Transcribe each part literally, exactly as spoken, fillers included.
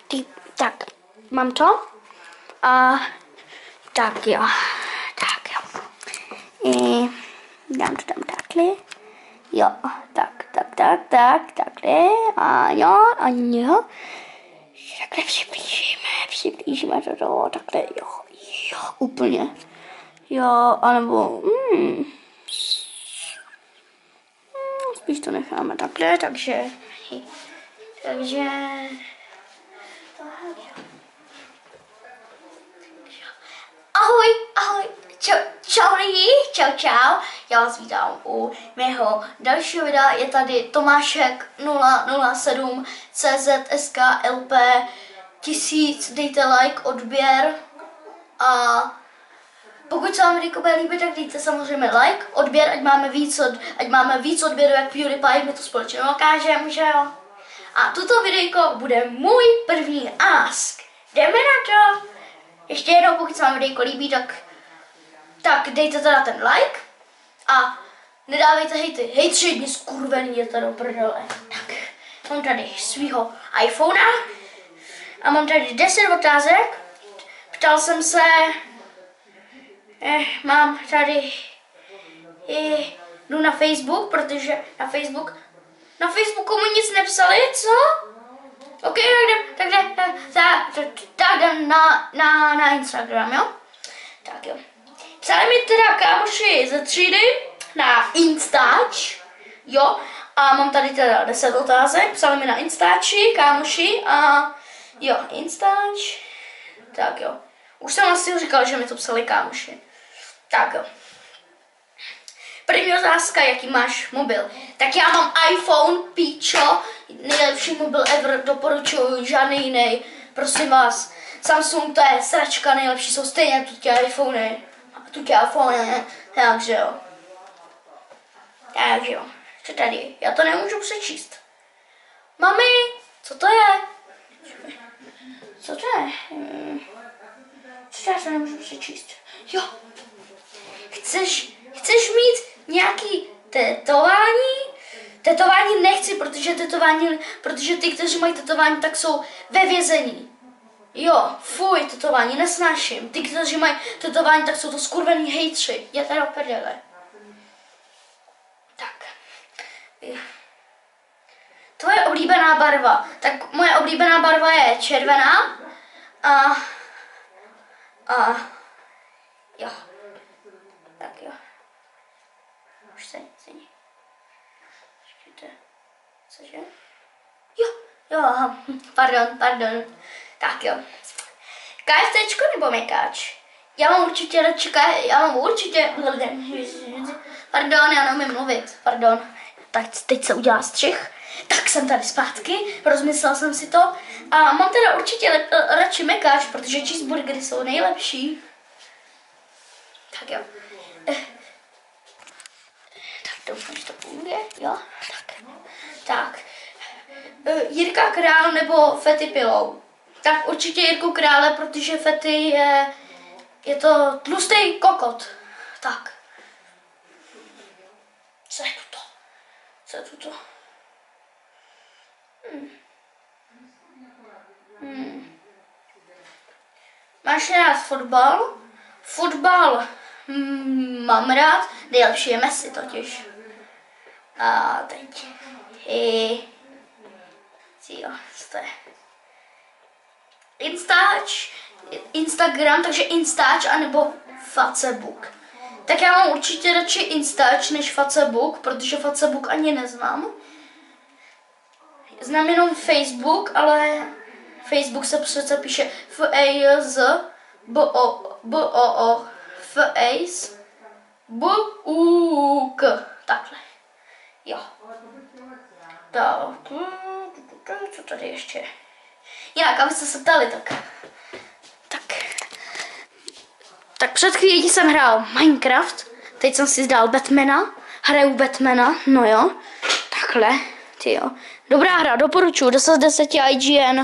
Ty, tak, mám to. A tak jo, tak jo. I, dám to tam takhle. Jo, tak, tak, tak, tak, takhle. A jo, a jo. Takhle přiblížíme, přiblížíme to do, takhle, jo, jo, úplně. Jo, anebo, hmm. Spíš to necháme takhle, takže, takže, ahoj, ahoj, čau, čau lidi, čau, čau, já vás vítám u mého dalšího videa, je tady Tomášek nula nula sedm C Z S K L P tisíc, dejte like, odběr a pokud se vám video bude líbit, tak dejte samozřejmě like, odběr, ať máme víc, od, ať máme víc odběru jak PewDiePie, my to společně dokážeme, že jo? A tuto videjko bude můj první ask. Jdeme na to! Ještě jednou, pokud se vám videjko líbí, tak, tak dejte teda ten like a nedávejte hejty. Hejtři, dnes skurvený, je to do prdele. Tak, mám tady svýho iPhonea a mám tady deset otázek. Ptal jsem se, eh, mám tady, eh, jdu na Facebook, protože na Facebook, na Facebooku mi nic nepsali, co? OK, tak jdem, tak jdem, tak, tak jdem na, na, na Instagram, jo? Tak jo. Psali mi teda kámoši ze třídy na Instač, jo? A mám tady teda deset otázek, psali mi na Instači, kámoši a jo, Instač, tak jo. Už jsem asi říkal, že mi to psali kámoši. Tak jo. První otázka, jaký máš mobil? Tak já mám iPhone, píčo, nejlepší mobil ever, doporučuju, žádný jiný. Prosím vás, Samsung to je sračka, nejlepší jsou stejně tutě iPhony. Tutě iPhony, takže jo. Takže jo. Co tady? Já to nemůžu přečíst. Mami, co to je? Co to je? Hmm. Co já to nemůžu přečíst? Jo. Chceš, chceš mít nějaký tetování? Tetování nechci, protože tetování, protože ty, kteří mají tetování, tak jsou ve vězení. Jo, fuj, tetování nesnáším. Ty, kteří mají tetování, tak jsou to skurvený hejtři. Jděte do prdele. Tak. Tvoje oblíbená barva. Tak moje oblíbená barva je červená. A... A... Jo. Tak jo. Už se nic není. Počkejte. Cože? Jo, jo, aha. Pardon, pardon. Tak jo. KFCčko nebo mekáč? Já mám určitě radši, já mám určitě... Pardon, já neumím mluvit, pardon. Tak teď se udělá střih. Tak jsem tady zpátky, rozmyslel jsem si to. A mám teda určitě lep, radši mekáč, protože cheeseburgery jsou nejlepší. Tak jo. Tak doufám, že to půjde, jo? Tak. Tak. Jirka Král nebo Fety Pillow? Tak určitě Jirku Krále, protože Fety je, je to tlustý kokot. Tak. Co je tuto? Co je tuto? Hmm. Hmm. Máš rád fotbal? Fotbal hmm, mám rád, nejlepší je Messi totiž. A teď. I... Jo, co to je? Instač, Instagram, takže Instač anebo Facebook. Tak já mám určitě radši Instač než Facebook, protože Facebook ani neznám. Znám jenom Facebook, ale Facebook se přece píše F A Z B O B O O F A Z B U K. Takhle. Jo. Tak. Co tady ještě? Jinak, abyste se ptali, tak. Tak. Tak před chvílí jsem hrál Minecraft. Teď jsem si zdal Batmana. Hraju Batmana, no jo. Takhle. Ty jo. Dobrá hra, doporučuji, deset z deseti I G N.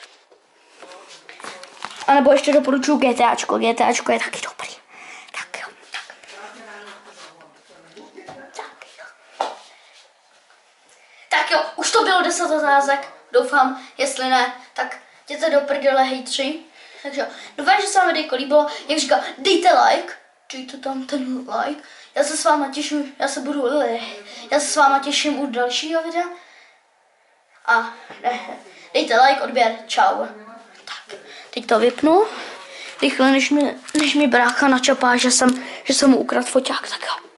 A nebo ještě doporučuji GTAčko, GTAčko je taky dobrý. Tak jo, tak. Tak jo. Tak jo, už to bylo deset otázek, doufám, jestli ne, tak jděte do prdele hejtři. Takže doufám, že se vám videjko líbilo. Jak říká, dejte like, dejte tam ten like. Já se s váma těším, já se budu, já se s váma těším u dalšího videa. A ne, dejte like, odběr, čau. Tak, teď to vypnu. Rychle, než mi, než mi brácha načapá, že jsem, že jsem mu ukradl foťák, tak jo.